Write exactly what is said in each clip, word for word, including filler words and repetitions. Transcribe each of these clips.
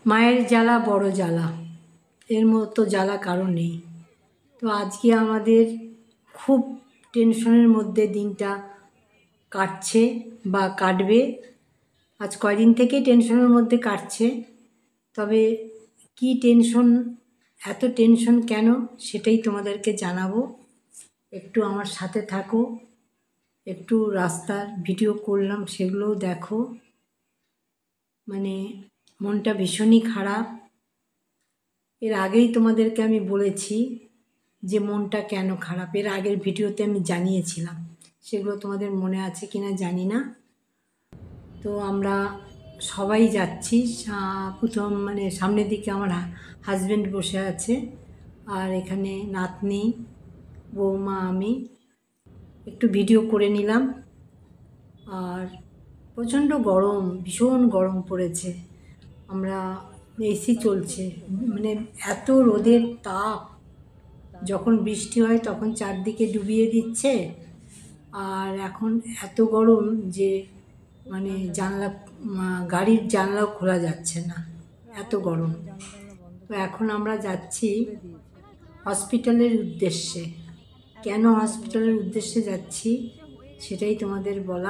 মায়ের জ্বালা বড় জ্বালা, এর মতো জ্বালা কারো নেই। তো আজকে আমাদের খুব টেনশনের মধ্যে দিনটা কাটছে বা কাটবে। আজ কয়দিন থেকেই টেনশনের মধ্যে কাটছে, তবে কি টেনশন, এত টেনশন কেন সেটাই তোমাদেরকে জানাবো। একটু আমার সাথে থাকো, একটু রাস্তার ভিডিও করলাম সেগুলোও দেখো। মানে মনটা ভীষণই খারাপ। এর আগেই তোমাদেরকে আমি বলেছি যে মনটা কেন খারাপ, এর আগের ভিডিওতে আমি জানিয়েছিলাম, সেগুলো তোমাদের মনে আছে কিনা জানি না। তো আমরা সবাই যাচ্ছি, প্রথম মানে সামনের দিকে আমার হাজব্যান্ড বসে আছে, আর এখানে নাতনি, বৌমা, আমি একটু ভিডিও করে নিলাম। আর প্রচণ্ড গরম, ভীষণ গরম পড়েছে। আমরা এসি চলছে, মানে এত রোদের তাপ, যখন বৃষ্টি হয় তখন চারদিকে ডুবিয়ে দিচ্ছে, আর এখন এত গরম যে মানে জানলা, গাড়ির জানলাও খোলা যাচ্ছে না, এত গরম। তো এখন আমরা যাচ্ছি হসপিটালের উদ্দেশ্যে। কেন হসপিটালের উদ্দেশ্যে যাচ্ছি সেটাই তোমাদের বলা।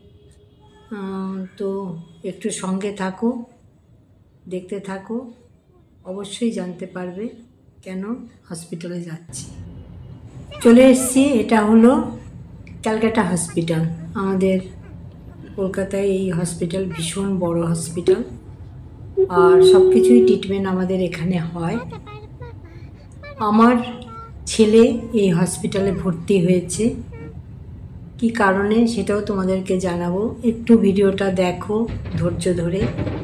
তো একটু সঙ্গে থাকো, দেখতে থাকো, অবশ্যই জানতে পারবে কেন হসপিটালে যাচ্ছি। চলে এসেছি, এটা হলো ক্যালকাটা হসপিটাল। আমাদের কলকাতায় এই হসপিটাল ভীষণ বড় হসপিটাল, আর সব কিছুই ট্রিটমেন্ট আমাদের এখানে হয়। আমার ছেলে এই হসপিটালে ভর্তি হয়েছে, কি কারণে সেটাও তোমাদেরকে জানাবো। একটু ভিডিওটা দেখো ধৈর্য ধরে।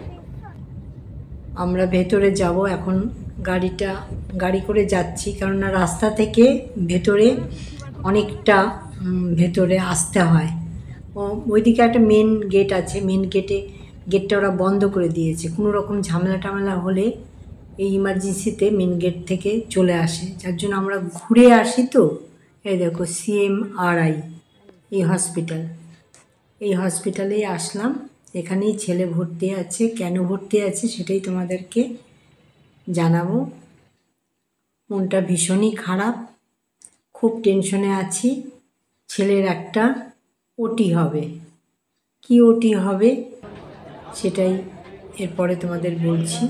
আমরা ভেতরে যাব এখন, গাড়িটা গাড়ি করে যাচ্ছি, কেননা রাস্তা থেকে ভেতরে অনেকটা ভেতরে আসতে হয়। ওইদিকে একটা মেন গেট আছে, মেন গেটে গেটটা ওরা বন্ধ করে দিয়েছে। কোনো রকম ঝামেলা টামেলা হলে এই ইমার্জেন্সিতে মেন গেট থেকে চলে আসে, যার জন্য আমরা ঘুরে আসি। তো এই দেখো সিএমআরআই এই হসপিটাল, এই হসপিটালেই আসলাম। এখানেই ছেলে ভর্তি আছে, কেন ভর্তি আছে সেটাই তোমাদেরকে জানাবো। মনটা ভীষণই খারাপ, খুব টেনশনে আছি। ছেলের একটা ওটি হবে, কি ওটি হবে সেটাই এরপরে তোমাদের বলছি।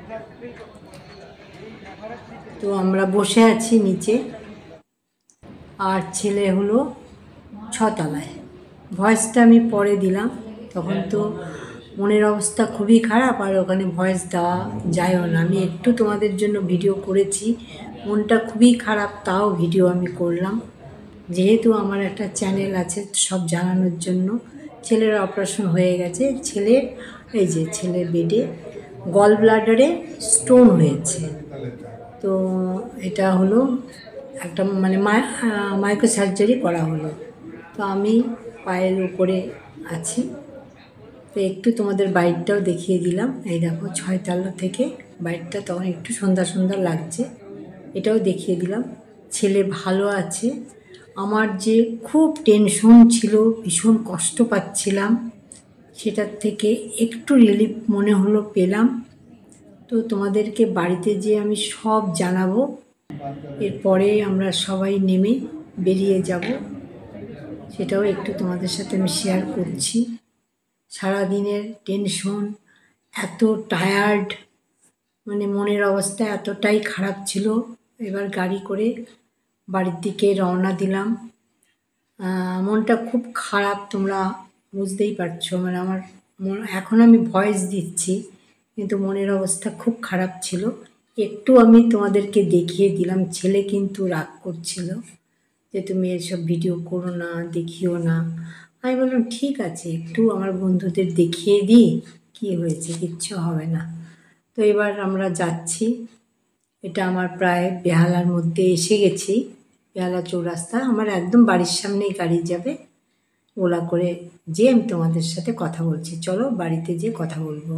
তো আমরা বসে আছি নিচে, আর ছেলে হলো ছতলায়। ভয়েসটা আমি পরে দিলাম, তখন তো মনের অবস্থা খুবই খারাপ, আর ওখানে ভয়েস দেওয়া যায়ও না। আমি একটু তোমাদের জন্য ভিডিও করেছি, মনটা খুবই খারাপ, তাও ভিডিও আমি করলাম, যেহেতু আমার একটা চ্যানেল আছে সব জানানোর জন্য। ছেলের অপারেশন হয়ে গেছে, ছেলের এই যে ছেলের বেডে গল ব্লাডারে স্টোন হয়েছে। তো এটা হলো একটা মানে মাইক্রো সার্জারি করা হলো। তো আমি পায়ের উপরে আছি, তো একটু তোমাদের বাইরটাও দেখিয়ে দিলাম। এই দেখো ছয়তলা থেকে বাইরটা, তখন একটু সন্ধ্যা সন্ধ্যা লাগছে, এটাও দেখিয়ে দিলাম। ছেলে ভালো আছে। আমার যে খুব টেনশন ছিল, ভীষণ কষ্ট পাচ্ছিলাম, সেটার থেকে একটু রিলিফ মনে হলো, পেলাম। তো তোমাদেরকে বাড়িতে যেয়ে আমি সব জানাবো। এরপরে আমরা সবাই নেমে বেরিয়ে যাব, সেটাও একটু তোমাদের সাথে আমি শেয়ার করছি। সারাদিনের টেনশন, এত টায়ার্ড, মানে মনের অবস্থা এতটাই খারাপ ছিল। এবার গাড়ি করে বাড়ির দিকে রওনা দিলাম। মনটা খুব খারাপ, তোমরা বুঝতেই পারছো। মানে আমার মন, এখন আমি ভয়েস দিচ্ছি কিন্তু মনের অবস্থা খুব খারাপ ছিল। একটু আমি তোমাদেরকে দেখিয়ে দিলাম। ছেলে কিন্তু রাগ করছিল যে তুমি এসব ভিডিও করো না, দেখিও না। আমি বললাম ঠিক আছে, একটু আমার বন্ধুদের দেখিয়ে দিই, কী হয়েছে, কিচ্ছু হবে না। তো এবার আমরা যাচ্ছি, এটা আমার প্রায় বেহালার মধ্যে এসে গেছি। বেহালা চৌরাস্তা আমার একদম বাড়ির সামনেই গাড়ি যাবে, ওলা করে যে আমি তোমাদের সাথে কথা বলছি। চলো বাড়িতে যেয়ে কথা বলবো।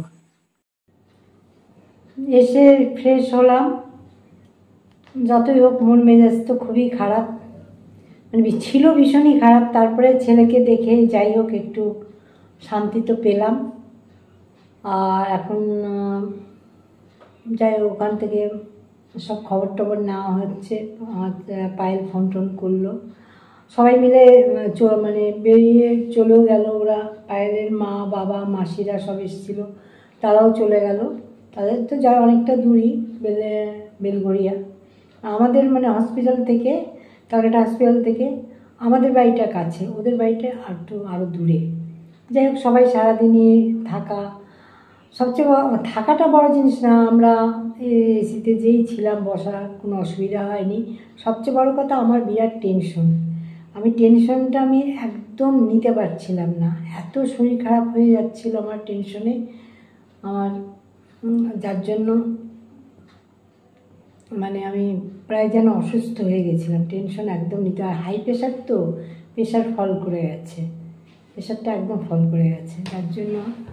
এসে ফ্রেশ হলাম, যতই হোক মন মেজাজ তো খুবই খারাপ, মানে ছিল ভীষণই খারাপ। তারপরে ছেলেকে দেখে যাই হোক একটু শান্তি তো পেলাম। আর এখন যাই হোক, ওখান থেকে সব খবর টবর নেওয়া হচ্ছে। আমার পায়েল ফোন টোন করলো, সবাই মিলে মানে বেরিয়ে চলেও গেল ওরা। পায়েলের মা বাবা মাসিরা সব এসেছিলো, তারাও চলে গেল। তাদের তো যা অনেকটা দূরই, বেলে বেলঘরিয়া আমাদের মানে হসপিটাল থেকে, ক্যালকাটা হসপিটাল থেকে আমাদের বাড়িটা কাছে, ওদের বাড়িটা একটু আরও দূরে। যাই হোক, সবাই সারাদিনই থাকা, সবচেয়ে থাকাটা বড় জিনিস না, আমরা এসিতে যেই ছিলাম, বসার কোনো অসুবিধা হয়নি। সবচেয়ে বড় কথা আমার বিরাট টেনশন, আমি টেনশনটা আমি একদম নিতে পারছিলাম না, এত শরীর খারাপ হয়ে যাচ্ছিল আমার টেনশনে আমার, যার জন্য মানে আমি প্রায় যেন অসুস্থ হয়ে গেছিলাম। টেনশন একদম নিতে, আর হাই প্রেশার তো, প্রেশার ফল করে গেছে, প্রেশারটা একদম ফল করে গেছে, যার জন্য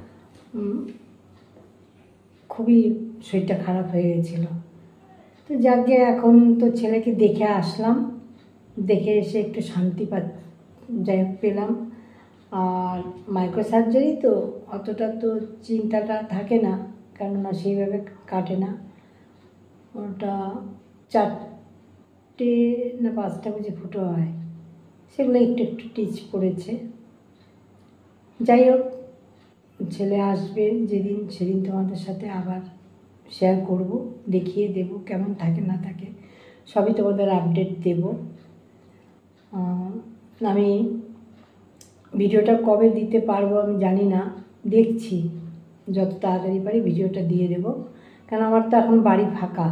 খুবই শরীরটা খারাপ হয়ে গেছিলো। তো যাকে এখন তো ছেলেকে দেখে আসলাম, দেখে এসে একটু শান্তি পা যাই হোক পেলাম। আর মাইক্রো সার্জারি তো অতটা তো চিন্তাটা থাকে না, কেননা সেইভাবে কাটে না। ওটা চারটে না পাঁচটা বুঝে ফুটো হয়, সেগুলো একটু একটু টিচ পড়েছে। যাই হোক, ছেলে আসবে যেদিন, সেদিন তোমাদের সাথে আবার শেয়ার করব, দেখিয়ে দেব কেমন থাকে না থাকে, সবই তোমাদের আপডেট দেব। আমি ভিডিওটা কবে দিতে পারবো আমি জানি না, দেখছি যত তাড়াতাড়ি পারি ভিডিওটা দিয়ে দেব। কারণ আমার তো এখন বাড়ি ফাঁকা,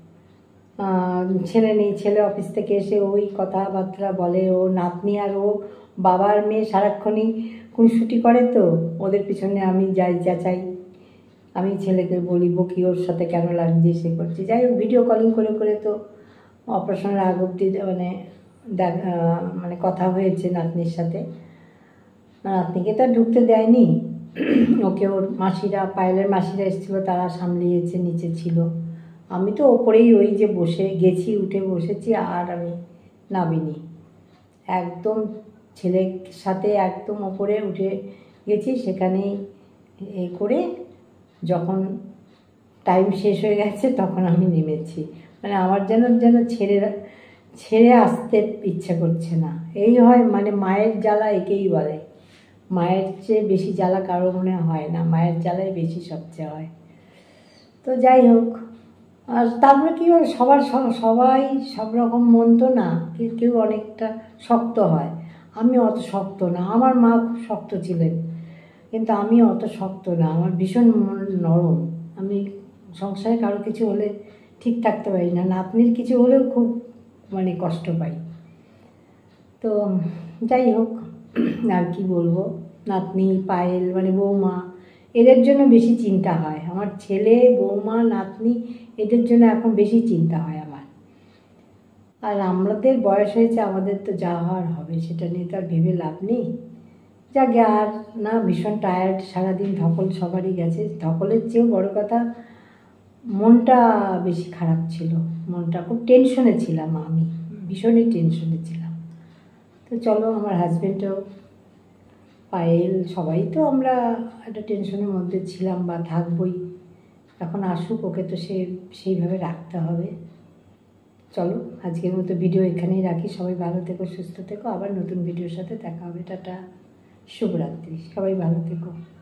ছেলে নেই, ছেলে অফিস থেকে এসে ওই কথাবার্তা বলে, ও নাতনি আর ও বাবার মেয়ে সারাক্ষণই খুনসুটি করে, তো ওদের পিছনে আমি যাই যাচাই, আমি ছেলেকে বলি বকি ওর সাথে কেন লাগছে সে করছি। যাই হোক, ভিডিও কলিং করে করে তো অপারেশনের আগ অব্দি মানে দেখ মানে কথা হয়েছে নাতনির সাথে। নাতনিকে তো আর ঢুকতে দেয়নি, ওকে ওর মাসিরা, পায়েলের মাসিরা এসেছিলো, তারা সামলিয়েছে, নিচে ছিল। আমি তো ওপরেই ওই যে বসে গেছি, উঠে বসেছি, আর আমি নামিনি, একদম ছেলের সাথে একদম ওপরে উঠে গেছি। সেখানেই এ করে যখন টাইম শেষ হয়ে গেছে তখন আমি নেমেছি। মানে আমার যেন যেন ছেড়ে ছেড়ে আসতে ইচ্ছে করছে না। এই হয় মানে মায়ের জ্বালা, একেই বলে মায়ের চেয়ে বেশি জ্বালা কারো মনে হয় না, মায়ের জ্বালাই বেশি সবচেয়ে হয়। তো যাই হোক, আর তারপরে কী হয়, সবার সবাই সব রকম মন তো না, কেউ অনেকটা শক্ত হয়, আমি অত শক্ত না। আমার মা খুব শক্ত ছিলেন, কিন্তু আমি অত শক্ত না, আমার ভীষণ নরম। আমি সংসারে কারো কিছু হলে ঠিক থাকতে পারি না, নাতনির কিছু হলেও খুব মানে কষ্ট পাই। তো যাই হোক, আর কি বলবো, নাতনি পায়েল মানে বৌমা, এদের জন্য বেশি চিন্তা হয় আমার, ছেলে বৌমা নাতনি এদের জন্য এখন বেশি চিন্তা হয় আমার। আর আমাদের বয়স হয়েছে, আমাদের তো যা হওয়ার হবে, সেটা নিয়ে তো আর ভেবে লাভ নেই। যাকে আর না, ভীষণ টায়ার্ড, সারাদিন ধকল সবারই গেছে। ধকলের চেয়েও বড় কথা, মনটা বেশি খারাপ ছিল, মনটা খুব টেনশনে ছিলাম, আমি ভীষণই টেনশনে ছিলাম। তো চলো, আমার হাজব্যান্ডও, পায়েল, সবাই তো আমরা একটা টেনশনের মধ্যে ছিলাম বা থাকবই। এখন আসুক, ওকে তো সে সেইভাবে রাখতে হবে। চলো, আজকের মতো ভিডিও এখানেই রাখি। সবাই ভালো থেকো, সুস্থ থেকো, আবার নতুন ভিডিওর সাথে দেখা হবে। টাটা, শুভরাত্রি, সবাই ভালো থেকো।